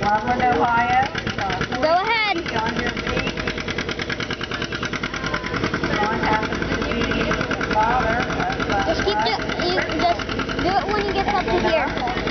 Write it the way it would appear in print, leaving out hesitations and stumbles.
Loveland, Ohio. Go ahead. On your feet. John happens to be the father of Just keep just do it when he gets up to here.